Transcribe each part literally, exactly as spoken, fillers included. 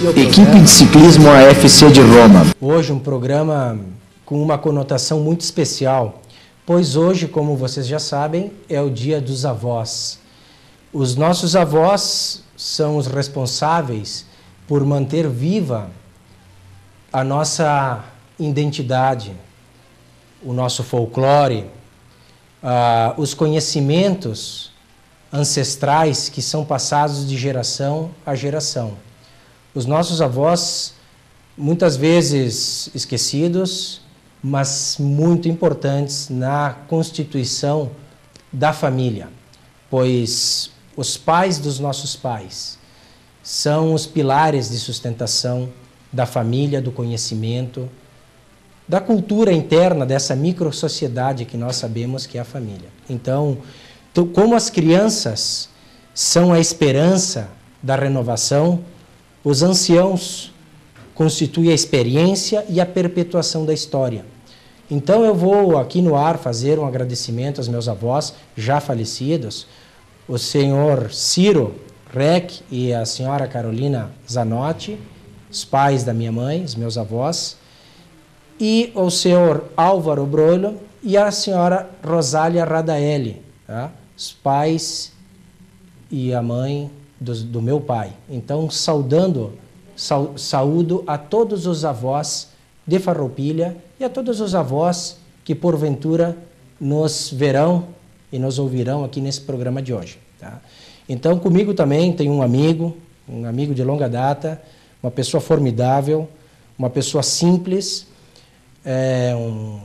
Equipe de Ciclismo A F C de Roma. Hoje um programa com uma conotação muito especial, pois hoje, como vocês já sabem, é o Dia dos Avós. Os nossos avós são os responsáveis por manter viva a nossa identidade, o nosso folclore, uh, os conhecimentos ancestrais que são passados de geração a geração. Os nossos avós, muitas vezes esquecidos, mas muito importantes na constituição da família, pois os pais dos nossos pais são os pilares de sustentação da família, do conhecimento, da cultura interna dessa micro-sociedade que nós sabemos que é a família. Então, como as crianças são a esperança da renovação, os anciãos constituem a experiência e a perpetuação da história. Então eu vou aqui no ar fazer um agradecimento aos meus avós já falecidos, o senhor Ciro Rec e a senhora Carolina Zanotti, os pais da minha mãe, os meus avós, e o senhor Álvaro Broilo e a senhora Rosália Radaeli, tá? Os pais e a mãe do, do meu pai. Então, saudando, sa, saúdo a todos os avós de Farroupilha e a todos os avós que, porventura, nos verão e nos ouvirão aqui nesse programa de hoje. Tá? Então, comigo também tem um amigo, um amigo de longa data, uma pessoa formidável, uma pessoa simples, é, um,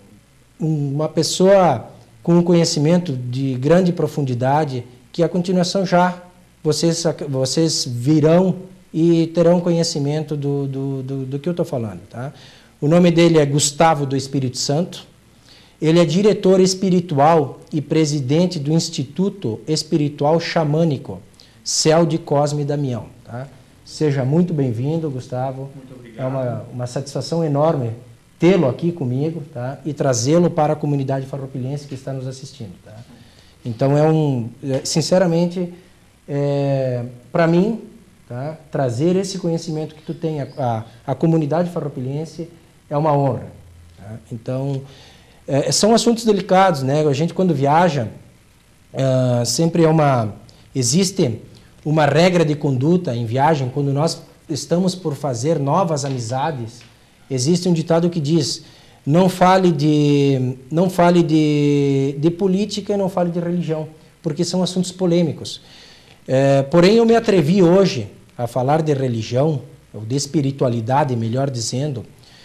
uma pessoa com um conhecimento de grande profundidade, que a continuação já vocês, vocês virão e terão conhecimento do, do, do, do que eu estou falando. Tá? O nome dele é Gustavo do Espírito Santo, ele é diretor espiritual e presidente do Instituto Espiritual Xamânico, Céu de Cosme e Damião. Tá? Seja muito bem-vindo, Gustavo. Muito obrigado. É uma, uma satisfação enorme tê-lo aqui comigo, tá? E trazê-lo para a comunidade farroupilhense que está nos assistindo. Tá? Então, é um, sinceramente, é, para mim, tá? Trazer esse conhecimento que tu tem a, a, a comunidade farroupilhense é uma honra. Tá? Então, é, são assuntos delicados, né? A gente, quando viaja, é, sempre é uma... Existe uma regra de conduta em viagem, quando nós estamos por fazer novas amizades. Existe um ditado que diz, não fale de, não fale de, de política e não fale de religião, porque são assuntos polêmicos. É, porém, eu me atrevi hoje a falar de religião, ou de espiritualidade, melhor dizendo,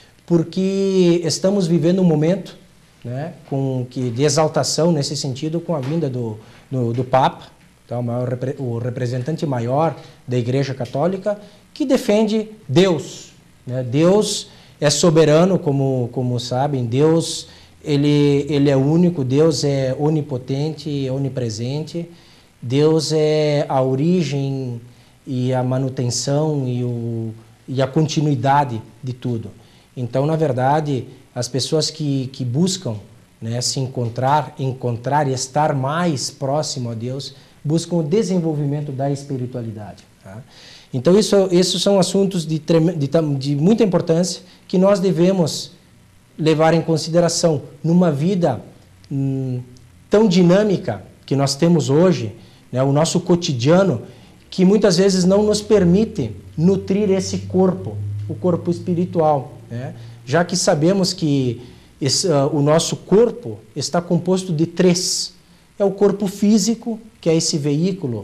porque estamos vivendo um momento, né, com, que, de exaltação nesse sentido com a vinda do, do, do Papa, então, o, maior, o representante maior da Igreja Católica, que defende Deus. Né? Deus é soberano, como, como sabem, Deus ele, ele é único, Deus é onipotente, onipresente, Deus é a origem e a manutenção e, o, e a continuidade de tudo. Então, na verdade, as pessoas que, que buscam, né, se encontrar, encontrar e estar mais próximo a Deus, buscam o desenvolvimento da espiritualidade. Tá? Então, isso, esses são assuntos de, de, de muita importância que nós devemos levar em consideração numa vida hum, tão dinâmica que nós temos hoje, né, o nosso cotidiano, que muitas vezes não nos permite nutrir esse corpo, o corpo espiritual, né? Já que sabemos que esse, uh, o nosso corpo está composto de três. É o corpo físico, que é esse veículo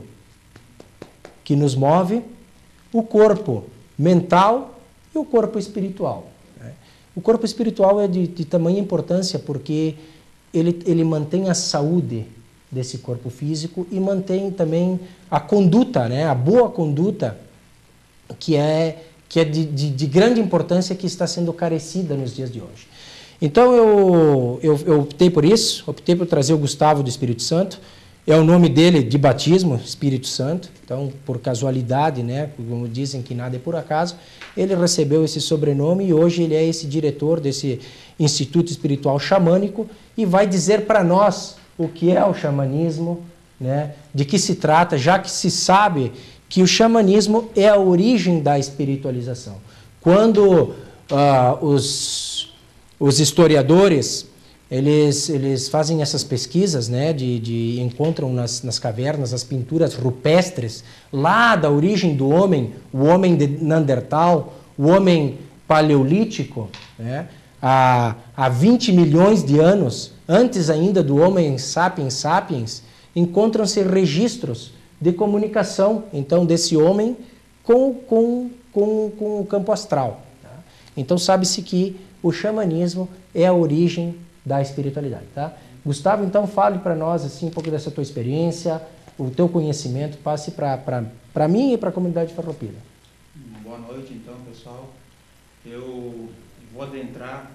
que nos move, o corpo mental e o corpo espiritual. Né? O corpo espiritual é de, de tamanha importância porque ele, ele mantém a saúde desse corpo físico e mantém também a conduta, né? A boa conduta, que é, que é de, de, de grande importância, que está sendo carecida nos dias de hoje. Então eu, eu, eu optei por isso, optei por trazer o Gustavo do Espírito Santo. É o nome dele de batismo, Espírito Santo. Então, por casualidade, né, como dizem que nada é por acaso, ele recebeu esse sobrenome e hoje ele é esse diretor desse Instituto Espiritual Xamânico e vai dizer para nós o que é o xamanismo, né, de que se trata, já que se sabe que o xamanismo é a origem da espiritualização. Quando ah, os, os historiadores eles, eles fazem essas pesquisas, né, de, de encontram nas, nas cavernas as pinturas rupestres lá da origem do homem, o homem de Neandertal, o homem paleolítico, né, há, há vinte milhões de anos, antes ainda do homem sapiens sapiens, encontram-se registros de comunicação, então, desse homem com, com, com, com o campo astral. Tá? Então, sabe-se que o xamanismo é a origem da espiritualidade. Tá? Gustavo, então, fale para nós assim, um pouco dessa tua experiência, o teu conhecimento, passe para mim e para a comunidade farroupilha. Boa noite, então, pessoal. Eu vou adentrar,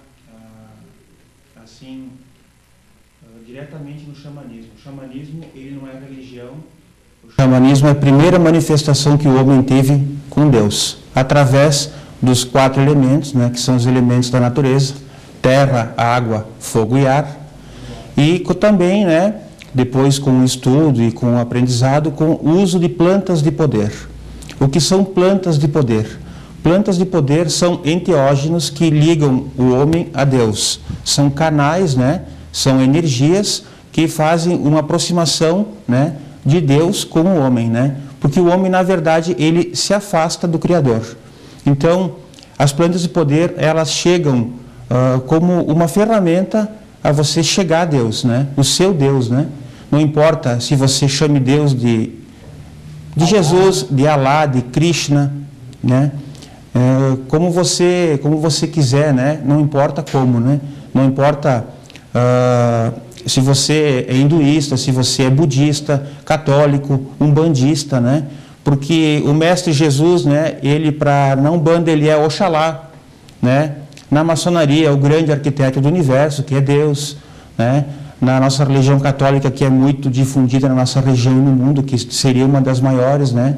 ah, assim, ah, diretamente no xamanismo. O xamanismo, ele não é religião. O xamanismo é a primeira manifestação que o homem teve com Deus, através dos quatro elementos, né, que são os elementos da natureza: terra, água, fogo e ar. E também, né, depois com o estudo e com o aprendizado, com o uso de plantas de poder. O que são plantas de poder? Plantas de poder são enteógenos que ligam o homem a Deus. São canais, né, são energias que fazem uma aproximação, né, de Deus com o homem, né? Porque o homem, na verdade, ele se afasta do Criador. Então, as plantas de poder, elas chegam uh, como uma ferramenta a você chegar a Deus, né? O seu Deus, né? Não importa se você chame Deus de, de Jesus, de Alá, de Krishna, né? É, como você, como você quiser, né? Não importa como, né? Não importa uh, se você é hinduísta, se você é budista, católico, umbandista, né? Porque o mestre Jesus, né? Ele, para na Umbanda, ele é Oxalá, né? Na maçonaria, é o grande arquiteto do universo, que é Deus, né? Na nossa religião católica, que é muito difundida na nossa região e no mundo, que seria uma das maiores, né?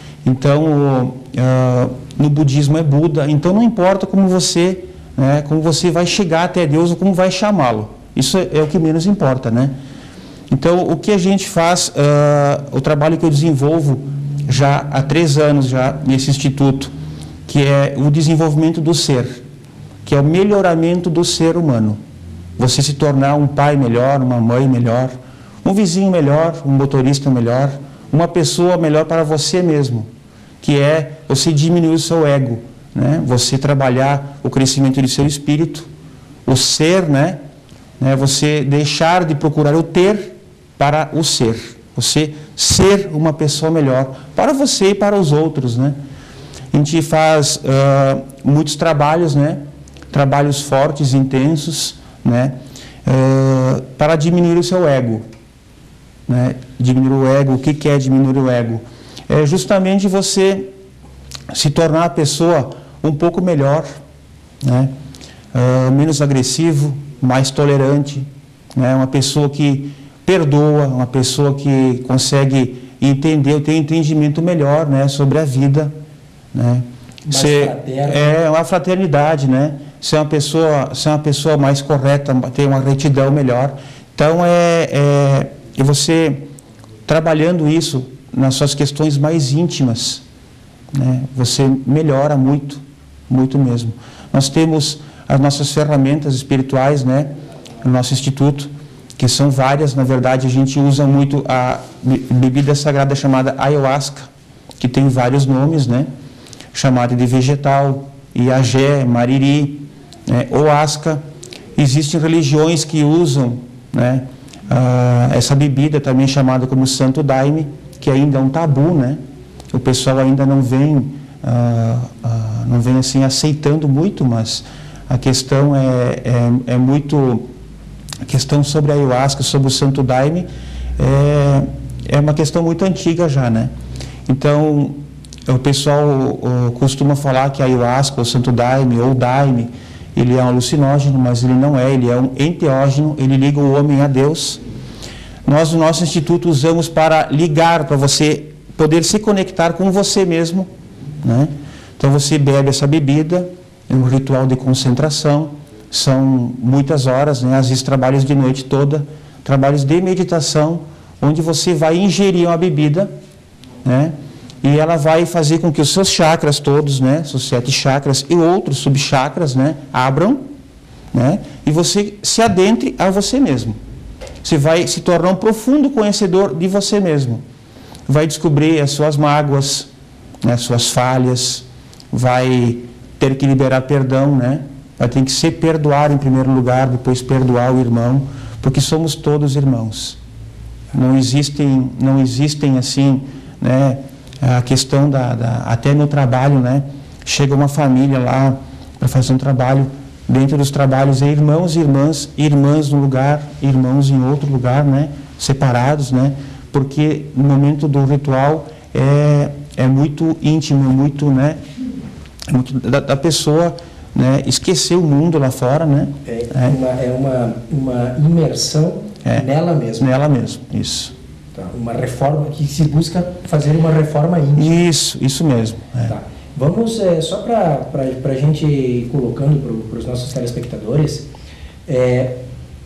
Então, uh, no budismo é Buda. Então, não importa como você, né, como você vai chegar até Deus ou como vai chamá-lo. Isso é o que menos importa, né? Então, o que a gente faz, uh, o trabalho que eu desenvolvo já há três anos já nesse instituto, que é o desenvolvimento do ser, que é o melhoramento do ser humano. Você se tornar um pai melhor, uma mãe melhor, um vizinho melhor, um motorista melhor, uma pessoa melhor para você mesmo, que é você diminuir o seu ego, né? Você trabalhar o crescimento do seu espírito, o ser, né? Né, você deixar de procurar o ter para o ser. Você ser uma pessoa melhor para você e para os outros, né? A gente faz uh, muitos trabalhos, né? Trabalhos fortes, intensos, né? Uh, para diminuir o seu ego, né? Diminuir o ego. O que que é diminuir o ego? É justamente você se tornar a pessoa um pouco melhor, né? Uh, menos agressivo, mais tolerante, né? Uma pessoa que perdoa, uma pessoa que consegue entender, ter um entendimento melhor, né, sobre a vida, né? Ser, é uma fraternidade, né? Ser uma pessoa, ser uma pessoa mais correta, ter uma retidão melhor. Então é, é, é você trabalhando isso nas suas questões mais íntimas, né? Você melhora muito, muito mesmo. Nós temos as nossas ferramentas espirituais, né, no nosso instituto, que são várias. Na verdade, a gente usa muito a bebida sagrada chamada ayahuasca, que tem vários nomes, né, chamada de vegetal, iagé, mariri, né, oasca. Existem religiões que usam, né, a, essa bebida também chamada como santo daime, que ainda é um tabu, né, o pessoal ainda não vem, a, a, não vem assim aceitando muito, mas a questão é, é, é muito... A questão sobre a ayahuasca, sobre o santo daime, é, é uma questão muito antiga já, né? Então, o pessoal o, costuma falar que a ayahuasca, o santo daime, ou daime, ele é um alucinógeno, mas ele não é, ele é um enteógeno, ele liga o homem a Deus. Nós, no nosso instituto, usamos para ligar, para você poder se conectar com você mesmo, né? Então, você bebe essa bebida, é um ritual de concentração, são muitas horas, né? Às vezes trabalhos de noite toda, trabalhos de meditação, onde você vai ingerir uma bebida, né? e ela vai fazer com que os seus chakras todos, né, seus sete chakras e outros subchakras, né, abram, né, e você se adentre a você mesmo. Você vai se tornar um profundo conhecedor de você mesmo. Vai descobrir as suas mágoas, né, as suas falhas, vai ter que liberar perdão, né? Vai ter que se perdoar em primeiro lugar, depois perdoar o irmão, porque somos todos irmãos. Não existem, não existem assim, né, a questão da, da até no trabalho, né? Chega uma família lá para fazer um trabalho, dentro dos trabalhos é irmãos e irmãs, irmãs num lugar, irmãos em outro lugar, né? Separados, né? Porque no momento do ritual é, é muito íntimo, muito, né? É muito da, da pessoa, né, esquecer o mundo lá fora, né? É, é. Uma, é uma, uma imersão é, nela mesma. Nela mesma, isso. Tá, uma reforma, que se busca fazer uma reforma íntima. Isso, isso mesmo. É. Tá. Vamos, é, só para a gente ir colocando para os nossos telespectadores, é,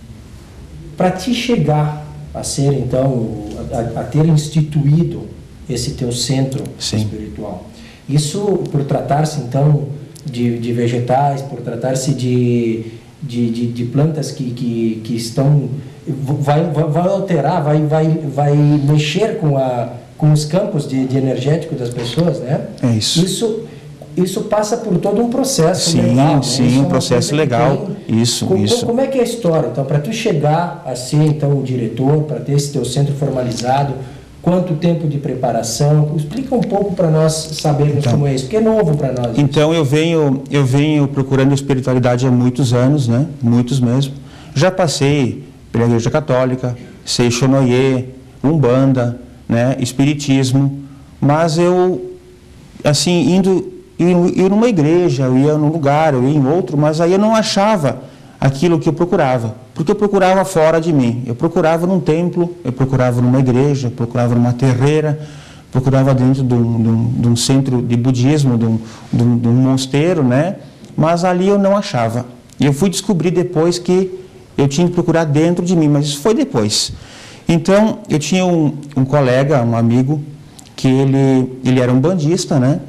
para te chegar a ser, então, a, a ter instituído esse teu centro Sim. espiritual, isso por tratar-se, então, de, de vegetais, por tratar-se de, de, de, de plantas que, que, que estão... Vai, vai, vai alterar, vai, vai, vai mexer com, a, com os campos de, de energético das pessoas, né? É isso. Isso, isso passa por todo um processo sim, legal. Sim, né? um é processo legal. Tem... Isso, como, isso. Como é que é a história? Então, para tu chegar a ser, então, um diretor, para ter esse teu centro formalizado, quanto tempo de preparação? Explica um pouco para nós sabermos então, como é isso, porque é novo para nós. Então, eu venho, eu venho procurando espiritualidade há muitos anos, né? Muitos mesmo. Já passei pela Igreja Católica, Seixonoye, Umbanda, né? Espiritismo, mas eu, assim, indo, ia numa igreja, eu ia num lugar, eu ia em outro, mas aí eu não achava aquilo que eu procurava, porque eu procurava fora de mim. Eu procurava num templo, eu procurava numa igreja, eu procurava numa terreira, procurava dentro de um, de um, de um centro de budismo, de um, de, um, de um mosteiro, né? Mas ali eu não achava. E eu fui descobrir depois que eu tinha que procurar dentro de mim, mas isso foi depois. Então, eu tinha um, um colega, um amigo, que ele, ele era um bandista, né?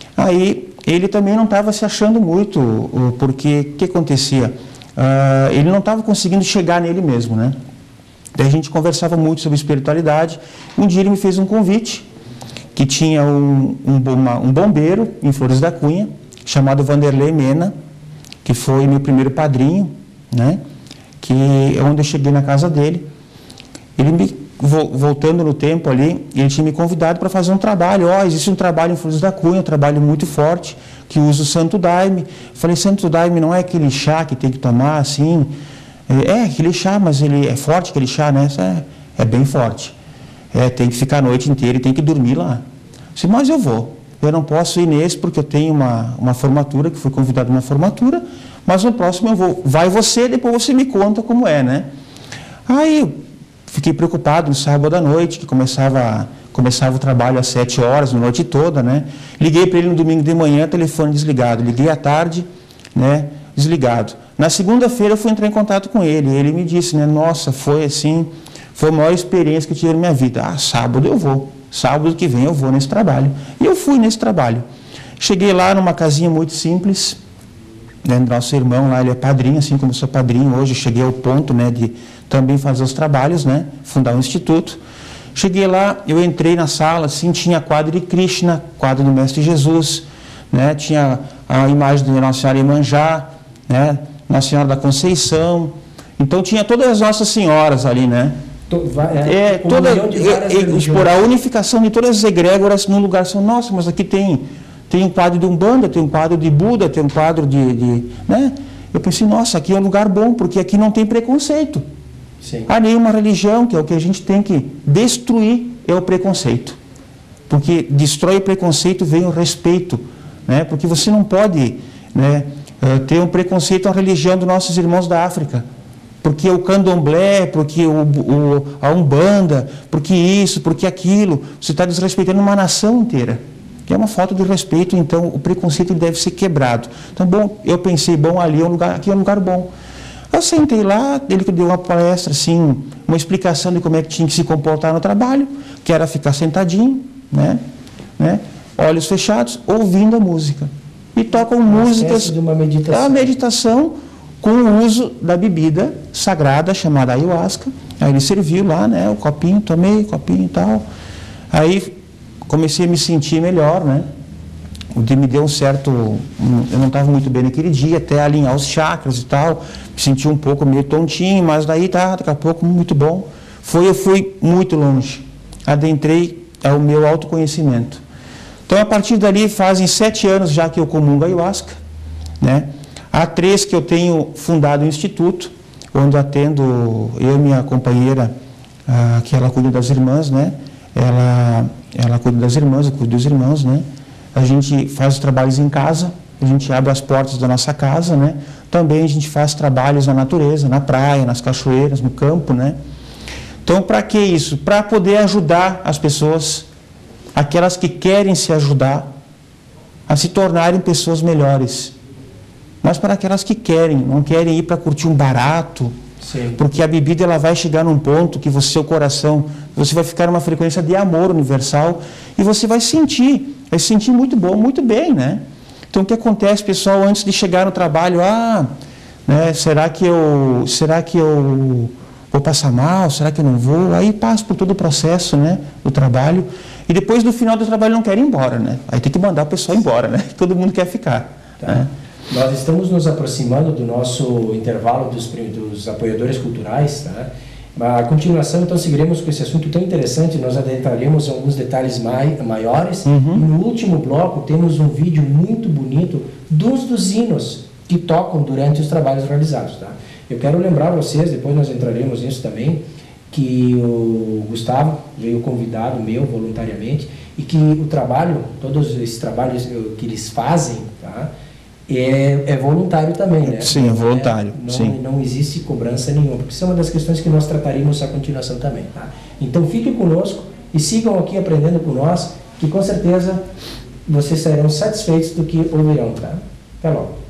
Aí, ele também não estava se achando muito, porque o que acontecia? Uh, ele não estava conseguindo chegar nele mesmo, né? Daí a gente conversava muito sobre espiritualidade. Um dia ele me fez um convite, que tinha um, um, uma, um bombeiro em Flores da Cunha, chamado Vanderlei Mena, que foi meu primeiro padrinho, né? Que é onde eu cheguei na casa dele. Ele me, voltando no tempo ali, ele tinha me convidado para fazer um trabalho. Ó, oh, existe um trabalho em Flores da Cunha, um trabalho muito forte, que usa o Santo Daime. Eu falei, Santo Daime não é aquele chá que tem que tomar assim? É, aquele chá, mas ele é forte, aquele chá, né? É, é bem forte. É, tem que ficar a noite inteira e tem que dormir lá. Eu disse, mas eu vou. Eu não posso ir nesse porque eu tenho uma, uma formatura, que fui convidado a uma formatura, mas no próximo eu vou. Vai você, depois você me conta como é, né? Aí fiquei preocupado no sábado à noite, que começava, começava o trabalho às sete horas, na noite toda, né? Liguei para ele no domingo de manhã, telefone desligado. Liguei à tarde, né? Desligado. Na segunda-feira eu fui entrar em contato com ele. Ele me disse, né? Nossa, foi assim, foi a maior experiência que eu tive na minha vida. Ah, sábado eu vou. Sábado que vem eu vou nesse trabalho. E eu fui nesse trabalho. Cheguei lá numa casinha muito simples, né? Nosso irmão lá, ele é padrinho, assim como eu sou padrinho hoje. Cheguei ao ponto, né, de também fazer os trabalhos, né? Fundar um instituto. Cheguei lá, eu entrei na sala, assim, tinha quadro de Krishna, quadro do Mestre Jesus, né? Tinha a imagem de Nossa Senhora Iemanjá, né? Nossa Senhora da Conceição. Então tinha todas as Nossas Senhoras ali, né? É, é toda, por a unificação de todas as egrégoras num lugar só. Nossa, mas aqui tem, tem um quadro de Umbanda, tem um quadro de Buda, tem um quadro de, de né? Eu pensei, nossa, aqui é um lugar bom, porque aqui não tem preconceito. Sim. Há nenhuma religião, que é o que a gente tem que destruir, é o preconceito. Porque destrói o preconceito, vem o respeito, né? Porque você não pode, né, ter um preconceito à religião dos nossos irmãos da África. Porque o candomblé, porque o, o, a Umbanda, porque isso, porque aquilo. Você está desrespeitando uma nação inteira. Que é uma falta de respeito, então o preconceito deve ser quebrado. Então, bom, eu pensei, bom, ali é um lugar, aqui é um lugar bom. Eu sentei lá, ele deu uma palestra, assim, uma explicação de como é que tinha que se comportar no trabalho, que era ficar sentadinho, né? né? Olhos fechados, ouvindo a música. E tocam Uma músicas... espécie de uma meditação. É uma meditação com o uso da bebida sagrada chamada ayahuasca. Aí ele serviu lá, né? O copinho, tomei o copinho e tal. Aí comecei a me sentir melhor, né? O que me deu um certo... Eu não estava muito bem naquele dia, até alinhar os chakras e tal. Me senti um pouco meio tontinho, mas daí tá, daqui a pouco muito bom. Foi, eu fui muito longe. Adentrei ao meu autoconhecimento. Então, a partir dali, fazem sete anos já que eu comungo ayahuasca, né? Há três que eu tenho fundado o Instituto, onde atendo eu e minha companheira, ah, que ela cuida das irmãs, né? Ela, ela cuida das irmãs, eu cuido dos irmãos, né? A gente faz os trabalhos em casa, a gente abre as portas da nossa casa, né? Também a gente faz trabalhos na natureza, na praia, nas cachoeiras, no campo, né? Então, para que isso? Para poder ajudar as pessoas, aquelas que querem se ajudar, a se tornarem pessoas melhores. Mas para aquelas que querem, não querem ir para curtir um barato, Sim. porque a bebida ela vai chegar num ponto que você, seu coração, você vai ficar numa frequência de amor universal e você vai sentir, vai se sentir muito bom, muito bem, né? Então, o que acontece, pessoal, antes de chegar no trabalho, ah, né, será que eu, será que eu vou passar mal? Será que eu não vou? Aí passa por todo o processo, né, do trabalho. E depois, no final do trabalho, não quer ir embora, né? Aí tem que mandar o pessoal embora, né? Todo mundo quer ficar. Tá. Né? Nós estamos nos aproximando do nosso intervalo dos, dos apoiadores culturais, tá? A continuação, então, seguiremos com esse assunto tão interessante, nós adentraremos alguns detalhes mai, maiores, uhum. E no último bloco temos um vídeo muito bonito dos dos hinos que tocam durante os trabalhos realizados, tá? Eu quero lembrar vocês, depois nós entraremos nisso também, que o Gustavo veio convidado meu voluntariamente e que o trabalho, todos esses trabalhos que eles fazem, tá? É, é voluntário também, né? Sim, é voluntário. Não, é, sim. não, não existe cobrança nenhuma, porque isso é uma das questões que nós trataremos a continuação também, tá? Então fiquem conosco e sigam aqui aprendendo com nós, que com certeza vocês serão satisfeitos do que ouvirão, tá? Até logo.